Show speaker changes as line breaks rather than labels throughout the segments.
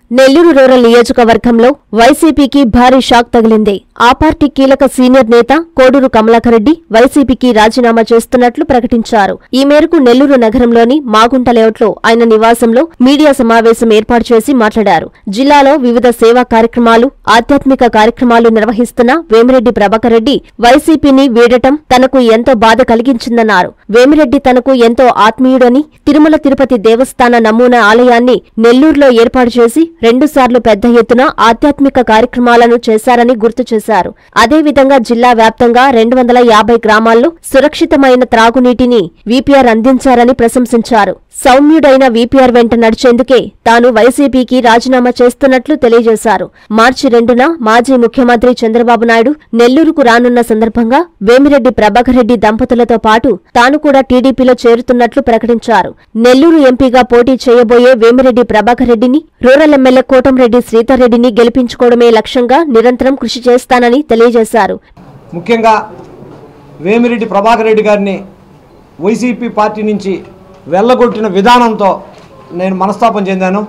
Nellore rural నియోజకవర్గంలో వైసీపీకి భారీ షాక్ తగిలింది. ఆ పార్టీ కీలక సీనియర్ నేత కోడూరు కమలాకర్ రెడ్డి వైసీపీకి రాజీనామా చేస్తున్నట్లు ప్రకటించారు. ఈ మేరకు నెల్లూరు నగరంలోని మాగుంట లేఅవుట్లో ఆయన నివాసంలో మీడియా సమావేశం ఏర్పాటు చేసి మాట్లాడారు. జిల్లాలో వివిధ సేవా కార్యక్రమాలు, ఆధ్యాత్మిక కార్యక్రమాలు నిర్వహిస్తున్న వేమిరెడ్డి ప్రభాకర్ రెడ్డి వైసీపీని వీడటం తనకు ఎంతో బాధ కలిగించిందన్నారు. వేమిరెడ్డి తనకు ఎంతో ఆత్మీయుడని, తిరుమల తిరుపతి దేవస్థాన నమూనా ఆలయాన్ని నెల్లూరులో ఏర్పాటు చేసి 2 సార్లు పెద్ద ఎత్తున ఆధ్యాత్మిక కార్యక్రమాలను చేశారని గుర్తు చేశారు. అదేవిధంగా జిల్లా వ్యాప్తంగా 250 గ్రామాల్లో సురక్షితమైన త్రాగునీటిని వీపీఆర్ అందించారని ప్రశంసించారు. సౌమ్యుడైన వీపీఆర్ వెంట నడిచేందుకే తాను వైసీపీకి రాజీనామా చేస్తున్నట్లు తెలియజేశారు. మార్చి 2న మాజీ ముఖ్యమంత్రి చంద్రబాబు నాయుడు నెల్లూరుకు రానున్న సందర్భంగా వేమిరెడ్డి ప్రభాకర్ రెడ్డి దంపతులతో పాటు తాను కూడా టీడీపీలో చేరుతున్నట్లు ప్రకటించారు. నెల్లూరు ఎంపీగా పోటీ చేయబోయే వేమిరెడ్డి ప్రభాకర్ రెడ్డిని, రూరల్ ఎమ్మెల్యే కోటంరెడ్డి శ్రీధర్ రెడ్డిని గెలిపించుకోవడమే లక్ష్యంగా నిరంతరం కృషి చేస్తానని తెలియజేశారు.
ముఖ్యంగా వేమిరెడ్డి ప్రభాకర్ రెడ్డి గారిని వైసీపీ పార్టీ నుంచి వెళ్ళగొట్టిన విధానంతో నేను మనస్తాపం చెందాను.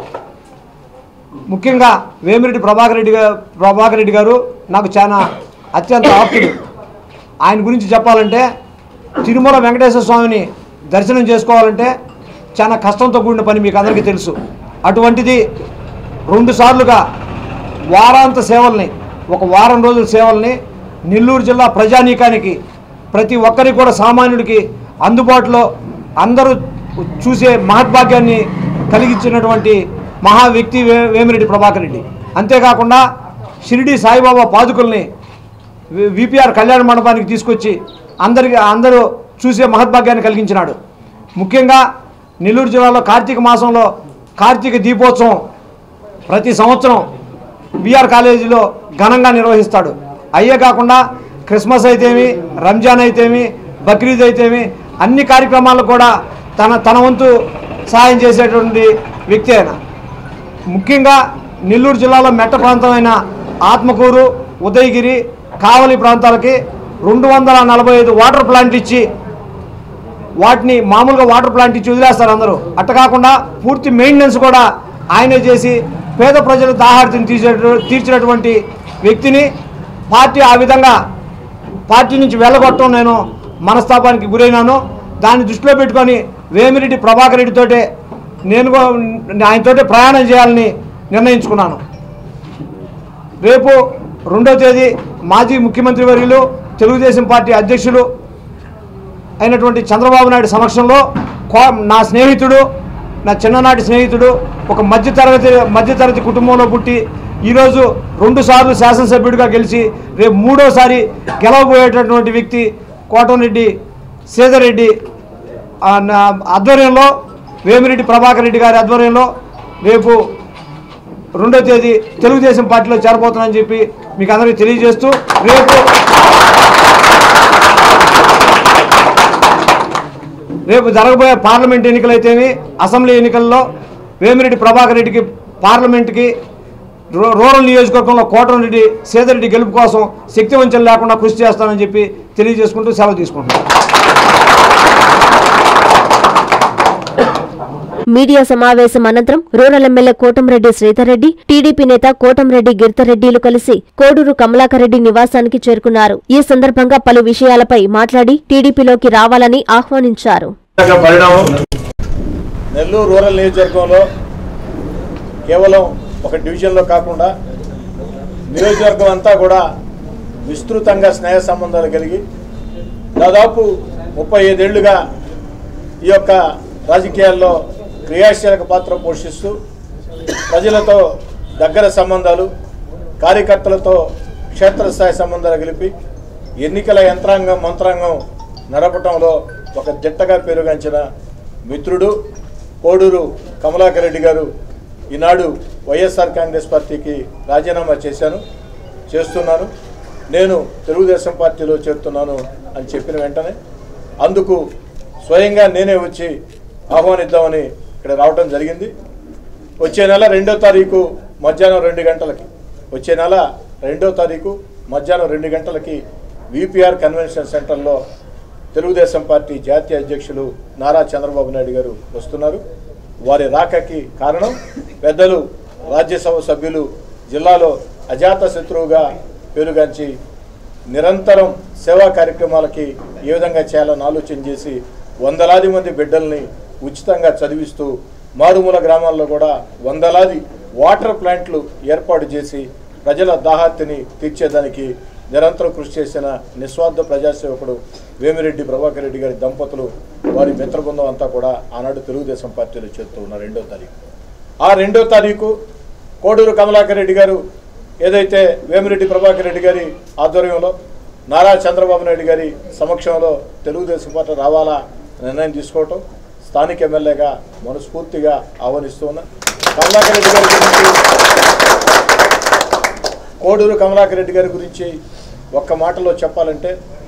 ముఖ్యంగా వేమిరెడ్డి ప్రభాకర్ రెడ్డి గారు నాకు చాలా అత్యంత ఆప్తుడు. ఆయన గురించి చెప్పాలంటే తిరుమల వెంకటేశ్వర స్వామిని దర్శనం చేసుకోవాలంటే చాలా కష్టంతో కూడిన పని, మీకు అందరికీ తెలుసు. అటువంటిది 2 సార్లుగా వారాంత సేవల్ని, ఒక వారం రోజుల సేవల్ని నెల్లూరు జిల్లా ప్రజానీకానికి, ప్రతి ఒక్కరికి కూడా సామాన్యుడికి అందుబాటులో అందరూ చూసే మహద్భాగ్యాన్ని కలిగించినటువంటి మహా వ్యక్తి వేమిరెడ్డి ప్రభాకర్ రెడ్డి. అంతేకాకుండా షిరిడి సాయిబాబా పాదుకుల్ని వీపీఆర్ కళ్యాణ మండపానికి తీసుకొచ్చి అందరూ చూసే మహద్భాగ్యాన్ని కలిగించినాడు. ముఖ్యంగా నెల్లూరు జిల్లాలో కార్తీక మాసంలో కార్తీక దీపోత్సవం ప్రతి సంవత్సరం బీఆర్ కాలేజీలో ఘనంగా నిర్వహిస్తాడు. అయ్యే కాకుండా క్రిస్మస్ అయితేమి, రంజాన్ అయితేమి, బక్రీద్ అయితేమి అన్ని కార్యక్రమాలు కూడా తన వంతు సహాయం చేసేటువంటి వ్యక్తి ఆయన. ముఖ్యంగా నెల్లూరు జిల్లాలో మెట్ట ప్రాంతమైన ఆత్మకూరు, ఉదయగిరి, కావలి ప్రాంతాలకి 245 వాటర్ ప్లాంట్లు ఇచ్చి, వాటిని మామూలుగా వాటర్ ప్లాంట్ ఇచ్చి వదిలేస్తారు అందరూ. అట్ట కాకుండా పూర్తి మెయింటెనెన్స్ కూడా ఆయనే చేసి పేద ప్రజల దాహార్తిని తీర్చినటువంటి వ్యక్తిని పార్టీ ఆ విధంగా పార్టీ నుంచి వెళ్ళగొట్టడం నేను మనస్తాపానికి గురైనాను. దాన్ని దృష్టిలో పెట్టుకొని వేమిరెడ్డి ప్రభాకర్ రెడ్డితోటే ఆయనతోటే ప్రయాణం చేయాలని నిర్ణయించుకున్నాను. రేపు 2వ తేదీ మాజీ ముఖ్యమంత్రి వర్యులు, తెలుగుదేశం పార్టీ అధ్యక్షులు అయినటువంటి చంద్రబాబు నాయుడు సమక్షంలో నా స్నేహితుడు, నా చిన్ననాటి స్నేహితుడు, ఒక మధ్యతరగతి కుటుంబంలో పుట్టి ఈరోజు 2 సార్లు శాసనసభ్యుడిగా గెలిచి రేపు 3వసారి గెలవబోయేటటువంటి వ్యక్తి కోటంరెడ్డి శ్రీధర్ రెడ్డి ఆధ్వర్యంలో, వేమిరెడ్డి ప్రభాకర్ రెడ్డి గారి ఆధ్వర్యంలో రేపు 2వ తేదీ తెలుగుదేశం పార్టీలో చేరబోతున్నానని చెప్పి మీకు అందరికీ తెలియజేస్తూ, రేపు జరగబోయే పార్లమెంట్ ఎన్నికలైతేమి, అసెంబ్లీ ఎన్నికల్లో వేమిరెడ్డి ప్రభాకర్ రెడ్డికి పార్లమెంట్కి, రూరల్ నియోజకవర్గంలో కోటంరెడ్డి శ్రీధర్ రెడ్డి గెలుపు కోసం శక్తివంచన లేకుండా కృషి చేస్తానని చెప్పి తెలియజేసుకుంటూ సెలవు తీసుకుంటున్నాను.
మీడియా సమావేశం అనంతరం rural MLA Kotamreddy Sridhar Reddy, TDP నేత కోటంరెడ్డి గిరిధర్రెడ్డిలు కలిసి కోడూరు కమలాకర్ రెడ్డి నివాసానికి చేరుకున్నారు. ఈ సందర్భంగా పలు విషయాలపై మాట్లాడి టీడీపీలోకి రావాలని ఆహ్వానించారు.
నెల్లూరు రూరల్ నియోజకవర్గంలో కేవలం ఒక డివిజన్లో కాకుండా నియోజకవర్గం అంతా కూడా విస్తృతంగా స్నేహ సంబంధాలు కలిగి దాదాపు 35 ఏళ్లుగా ఈ యొక్క రాజకీయాల్లో క్రియాశీలక పాత్ర పోషిస్తూ ప్రజలతో దగ్గర సంబంధాలు, కార్యకర్తలతో క్షేత్రస్థాయి సంబంధాలు కలిపి ఎన్నికల మంత్రాంగం నడపటంలో ఒక దిట్టగా పేరుగాంచిన మిత్రుడు కోడూరు కమలాకర్ రెడ్డి గారు ఈనాడు వైఎస్ఆర్ కాంగ్రెస్ పార్టీకి రాజీనామా చేస్తున్నాను, నేను తెలుగుదేశం పార్టీలో చేరుతున్నాను అని చెప్పిన వెంటనే అందుకు స్వయంగా నేనే వచ్చి ఆహ్వానిద్దామని ఇక్కడ రావడం జరిగింది. వచ్చే నెల 2వ తారీఖు మధ్యాహ్నం 2 గంటలకి, వచ్చే నెల 2వ తారీఖు మధ్యాహ్నం 2 గంటలకి వీపీఆర్ కన్వెన్షన్ సెంటర్లో తెలుగుదేశం పార్టీ జాతీయ అధ్యక్షులు నారా చంద్రబాబు నాయుడు గారు వస్తున్నారు. వారి రాకకి కారణం పెద్దలు రాజ్యసభ సభ్యులు జిల్లాలో అజాత శత్రువుగా పేరుగాంచి నిరంతరం సేవా కార్యక్రమాలకి ఏ విధంగా చేయాలని ఆలోచన చేసి వందలాది మంది బిడ్డల్ని ఉచితంగా చదివిస్తూ మారుమూల గ్రామాల్లో కూడా వందలాది వాటర్ ప్లాంట్లు ఏర్పాటు చేసి ప్రజల దాహార్తిని తీర్చేదానికి నిరంతరం కృషి చేసిన నిస్వార్థ ప్రజాసేవకుడు వేమిరెడ్డి ప్రభాకర్ రెడ్డి గారి దంపతులు వారి మిత్రబృందం అంతా కూడా ఆనాడు తెలుగుదేశం పార్టీలో చేస్తూ ఉన్న 2వ తారీఖు. ఆ 2వ తారీఖు కోడూరు కమలాకర్ రెడ్డి గారు ఏదైతే వేమిరెడ్డి ప్రభాకర్ రెడ్డి గారి ఆధ్వర్యంలో నారా చంద్రబాబు నాయుడు గారి సమక్షంలో తెలుగుదేశం పార్టీ రావాలా నిర్ణయం తీసుకోవటం స్థానిక ఎమ్మెల్యేగా మనస్ఫూర్తిగా ఆహ్వానిస్తూ ఉన్నా. కమలాకర్ రెడ్డి గారి గురించి కోడూరు కమలాకర్ రెడ్డి గారి గురించి ఒక్క మాటలో చెప్పాలంటే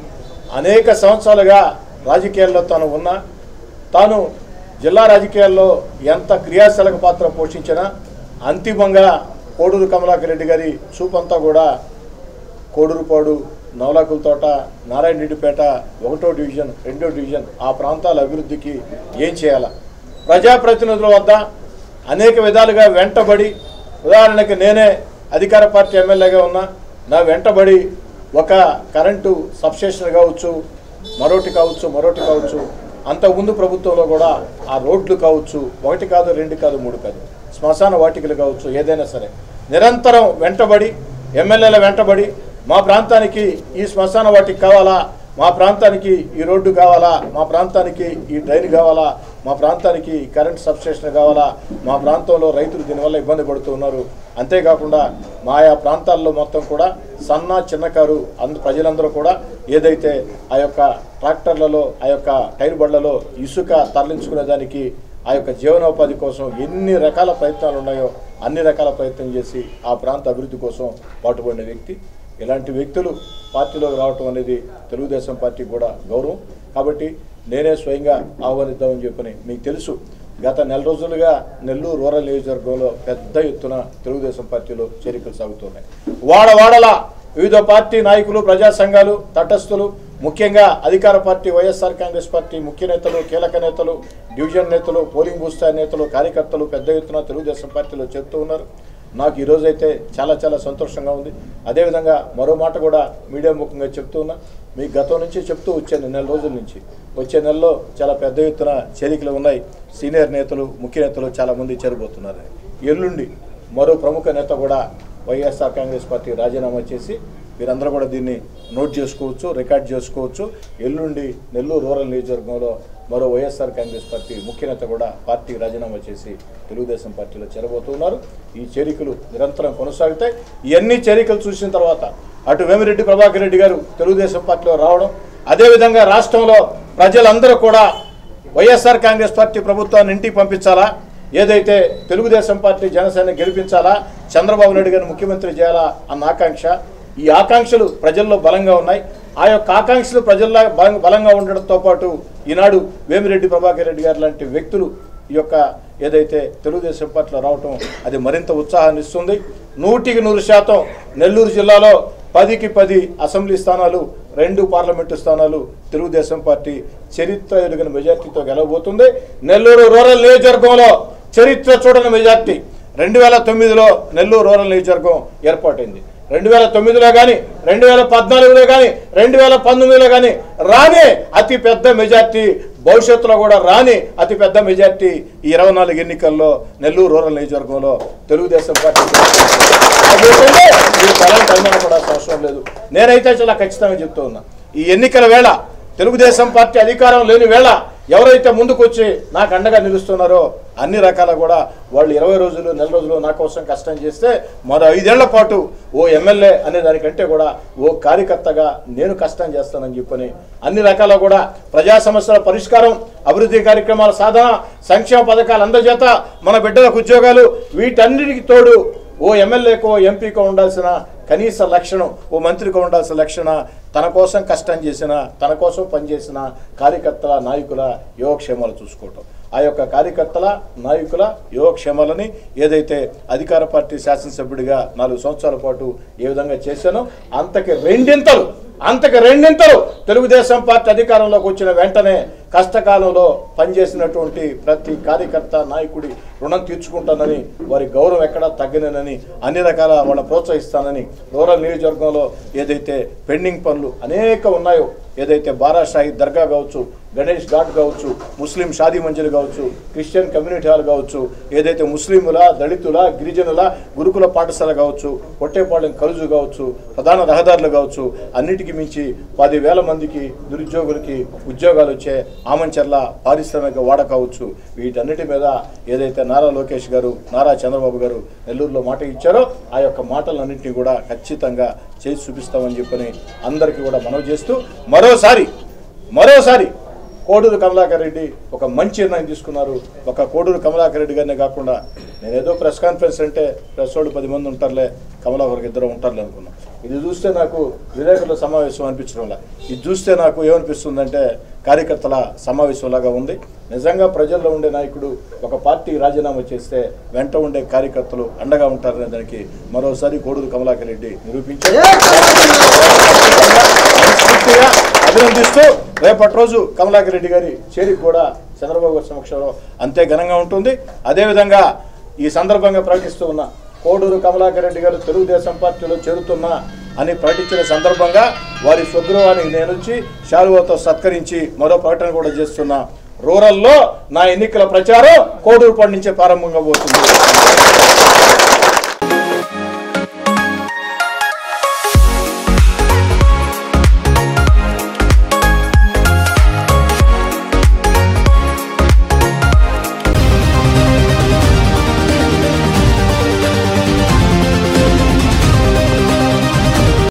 అనేక సంవత్సరాలుగా రాజకీయాల్లో తాను ఉన్నా తాను జిల్లా రాజకీయాల్లో ఎంత క్రియాశీలక పాత్ర పోషించినా అంతిమంగా కోడూరు కమలాకర్ రెడ్డి గారి చూపంతా కూడా కోడూరుపాడు నవలాకుల తోట నారాయణ రెడ్డిపేట 1వ డివిజన్ 2వ డివిజన్ ఆ ప్రాంతాల అభివృద్ధికి ఏం చేయాలా ప్రజాప్రతినిధుల వద్ద అనేక విధాలుగా వెంటబడి ఉదాహరణకి నేనే అధికార పార్టీ ఎమ్మెల్యేగా ఉన్నా నా వెంటబడి ఒక కరెంటు సబ్స్టేషన్ కావచ్చు మరొకటి కావచ్చు అంతకుముందు ప్రభుత్వంలో కూడా ఆ రోడ్లు కావచ్చు 1 కాదు 2 కాదు 3 కాదు శ్మశాన వాటికలు కావచ్చు ఏదైనా సరే నిరంతరం వెంటబడి ఎమ్మెల్యేల వెంటబడి మా ప్రాంతానికి ఈ శ్మశాన వాటికి కావాలా మా ప్రాంతానికి ఈ రోడ్డు కావాలా మా ప్రాంతానికి ఈ డ్రైన్ కావాలా మా ప్రాంతానికి కరెంట్ సబ్స్టేషన్ కావాలా మా ప్రాంతంలో రైతులు దీనివల్ల ఇబ్బంది పడుతున్నారు అంతేకాకుండా ఆయా ప్రాంతాల్లో మొత్తం కూడా సన్న చిన్నకారు ప్రజలందరూ కూడా ఏదైతే ఆ యొక్క ట్రాక్టర్లలో ఆ యొక్క టైర్ బండ్లలో ఇసుక తరలించుకునే దానికి ఆ యొక్క జీవనోపాధి కోసం ఎన్ని రకాల ప్రయత్నాలు ఉన్నాయో అన్ని రకాల ప్రయత్నం చేసి ఆ ప్రాంత అభివృద్ధి కోసం పాటుపడిన వ్యక్తి. ఇలాంటి వ్యక్తులు పార్టీలోకి రావటం అనేది తెలుగుదేశం పార్టీకి కూడా గౌరవం. కాబట్టి నేనే స్వయంగా ఆహ్వానిద్దామని చెప్పని మీకు తెలుసు గత నెల రోజులుగా నెల్లూరు రూరల్ నియోజకవర్గంలో పెద్ద ఎత్తున తెలుగుదేశం పార్టీలో చేరికలు సాగుతున్నాయి. వాడవాడల వివిధ పార్టీ నాయకులు ప్రజా సంఘాలు తటస్థులు ముఖ్యంగా అధికార పార్టీ వైఎస్ఆర్ కాంగ్రెస్ పార్టీ ముఖ్య నేతలు కీలక నేతలు డివిజన్ నేతలు పోలింగ్ బూత్ స్థాయి నేతలు కార్యకర్తలు పెద్ద ఎత్తున తెలుగుదేశం పార్టీలో చేరుతూ ఉన్నారు. నాకు ఈరోజైతే చాలా సంతోషంగా ఉంది. అదేవిధంగా మరో మాట కూడా మీడియా ముఖంగా చెప్తూ ఉన్నా మీకు గతం నుంచి చెప్తూ వచ్చాను నెల రోజుల నుంచి వచ్చే నెలలో చాలా పెద్ద ఎత్తున చేరికలు ఉన్నాయి. సీనియర్ నేతలు ముఖ్య నేతలు చాలామంది చేరబోతున్నారు. ఎల్లుండి మరో ప్రముఖ నేత కూడా వైఎస్ఆర్ కాంగ్రెస్ పార్టీ రాజీనామా చేసి మీరందరూ కూడా దీన్ని నోట్ చేసుకోవచ్చు రికార్డ్ చేసుకోవచ్చు. ఎల్లుండి నెల్లూరు రూరల్ నియోజకవర్గంలో మరో వైఎస్ఆర్ కాంగ్రెస్ పార్టీ ముఖ్య నేత కూడా పార్టీ రాజీనామా చేసి తెలుగుదేశం పార్టీలో చేరబోతున్నారు. ఈ చేరికలు నిరంతరం కొనసాగుతాయి. ఇవన్నీ చేరికలు చూసిన తర్వాత అటు వేమిరెడ్డి ప్రభాకర్ రెడ్డి గారు తెలుగుదేశం పార్టీలో రావడం అదేవిధంగా రాష్ట్రంలో ప్రజలందరూ కూడా వైఎస్ఆర్ కాంగ్రెస్ పార్టీ ప్రభుత్వాన్ని ఇంటికి పంపించాలా ఏదైతే తెలుగుదేశం పార్టీ జనసేన గెలిపించాలా చంద్రబాబు నాయుడు గారిని ముఖ్యమంత్రి చేయాలా అన్న ఆకాంక్ష ఈ ఆకాంక్షలు ప్రజల్లో బలంగా ఉన్నాయి. ఆ యొక్క ఆకాంక్షలు ప్రజల్లో బలంగా ఉండడంతో పాటు ఈనాడు వేమిరెడ్డి ప్రభాకర్ రెడ్డి గారు లాంటి వ్యక్తులు ఈ యొక్క ఏదైతే తెలుగుదేశం పార్టీలో రావటం అది మరింత ఉత్సాహాన్ని ఇస్తుంది. 100% నెల్లూరు జిల్లాలో 10కి 10 అసెంబ్లీ స్థానాలు 2 పార్లమెంటు స్థానాలు తెలుగుదేశం పార్టీ చరిత్ర ఎరుగని మెజార్టీతో గెలవబోతుంది. నెల్లూరు రూరల్ నియోజకవర్గంలో చరిత్ర చూడని మెజార్టీ 2009లో నెల్లూరు రూరల్ నియోజకవర్గం ఏర్పాటైంది. 2009లో కానీ 2014లో కానీ 2019లో కానీ రాని అతి పెద్ద మెజార్టీ భవిష్యత్తులో కూడా రాని అతి పెద్ద మెజార్టీ ఈ 24 ఎన్నికల్లో నెల్లూరు రూరల్ నియోజకవర్గంలో తెలుగుదేశం పార్టీ కూడా అవసరం లేదు. నేనైతే చాలా ఖచ్చితంగా చెప్తూ ఉన్నా ఈ ఎన్నికల వేళ తెలుగుదేశం పార్టీ అధికారం లేని వేళ ఎవరైతే ముందుకు వచ్చి నాకు అండగా నిలుస్తున్నారో అన్ని రకాల కూడా వాళ్ళు 20 రోజులు నెల రోజులు నా కోసం కష్టం చేస్తే మరో 5 ఏళ్ల పాటు ఓ ఎమ్మెల్యే అనే దానికంటే కూడా ఓ కార్యకర్తగా నేను కష్టం చేస్తానని చెప్పని అన్ని రకాల కూడా ప్రజా సమస్యల పరిష్కారం అభివృద్ధి కార్యక్రమాల సాధన సంక్షేమ పథకాలు అందజేత మన బిడ్డలకు ఉద్యోగాలు వీటన్నిటికి తోడు ఓ ఎమ్మెల్యేకో ఎంపీకో ఉండాల్సిన కనీస లక్షణం ఓ మంత్రికో ఉండాల్సిన లక్షణం తన కోసం కష్టం చేసిన తన కోసం పనిచేసిన కార్యకర్తల నాయకుల యోగక్షేమాలు చూసుకోవటం ఆ యొక్క కార్యకర్తల నాయకుల యోగక్షేమాలని ఏదైతే అధికార పార్టీ శాసనసభ్యుడిగా 4 సంవత్సరాల పాటు ఏ విధంగా చేశానో అంతకి రెండింతలు తెలుగుదేశం పార్టీ అధికారంలోకి వచ్చిన వెంటనే కష్టకాలంలో పనిచేసినటువంటి ప్రతి కార్యకర్త నాయకుడి రుణం తీర్చుకుంటానని, వారి గౌరవం ఎక్కడా తగ్గనని, అన్ని రకాల వాళ్ళ ప్రోత్సహిస్తానని, రూరల్ నియోజకవర్గంలో ఏదైతే పెండింగ్ పనులు అనేక ఉన్నాయో, ఏదైతే బారాషాహి దర్గా కావచ్చు, గణేష్ ఘాట్ కావచ్చు, ముస్లిం షాదీ మంజిల్ కావచ్చు, క్రిస్టియన్ కమ్యూనిటీ హాల్ కావచ్చు, ఏదైతే ముస్లింల, దళితుల, గిరిజనుల గురుకుల పాఠశాల కావచ్చు, పొట్టేపాలెం కలుజు కావచ్చు, ప్రధాన రహదారులు కావచ్చు, అన్నిటికీ మించి 10,000 మందికి నిరుద్యోగులకి ఉద్యోగాలు వచ్చే ఆమంచర్ల పారిశ్రామిక వాడ కావచ్చు, వీటన్నిటి మీద ఏదైతే నారా లోకేష్ గారు, నారా చంద్రబాబు గారు నెల్లూరులో మాట ఇచ్చారో ఆ యొక్క మాటలన్నింటినీ కూడా ఖచ్చితంగా చేసి చూపిస్తామని చెప్పని అందరికీ కూడా మనవి చేస్తూ మరోసారి కోడూరు కమలాకర్ రెడ్డి ఒక మంచి నిర్ణయం తీసుకున్నారు. ఒక కోడూరు కమలాకర్ రెడ్డి గారినే కాకుండా, నేనేదో ప్రెస్ కాన్ఫరెన్స్ అంటే ప్రెస్ వాళ్ళు 10 మంది ఉంటారులే, కమలాకర్కి 2 ఉంటారులే అనుకున్నాను. ఇది చూస్తే నాకు విలేకరుల సమావేశం అనిపించడంలా, ఇది చూస్తే నాకు ఏమనిపిస్తుందంటే కార్యకర్తల సమావేశంలాగా ఉంది. నిజంగా ప్రజల్లో ఉండే నాయకుడు ఒక పార్టీ రాజీనామా చేస్తే వెంట ఉండే కార్యకర్తలు అండగా ఉంటారనే దానికి మరోసారి కోడూరు కమలాకర్ రెడ్డి నిరూపించారు. అభినందిస్తూ రేపటి రోజు కమలాకర్ రెడ్డి గారి చేరిక కూడా చంద్రబాబు గారి సమక్షంలో అంతే ఘనంగా ఉంటుంది. అదేవిధంగా ఈ సందర్భంగా ప్రకటిస్తూ ఉన్న కోడూరు కమలాకర్ రెడ్డి గారు తెలుగుదేశం పార్టీలో చేరుతున్నా అని ప్రకటించిన సందర్భంగా వారి స్వగృహానికి నేనొచ్చి శాలువాతో సత్కరించి మరో ప్రకటన కూడా చేస్తున్నా. రూరల్లో నా ఎన్నికల ప్రచారం కోడూరు నుంచే ప్రారంభంగా పోతుంది.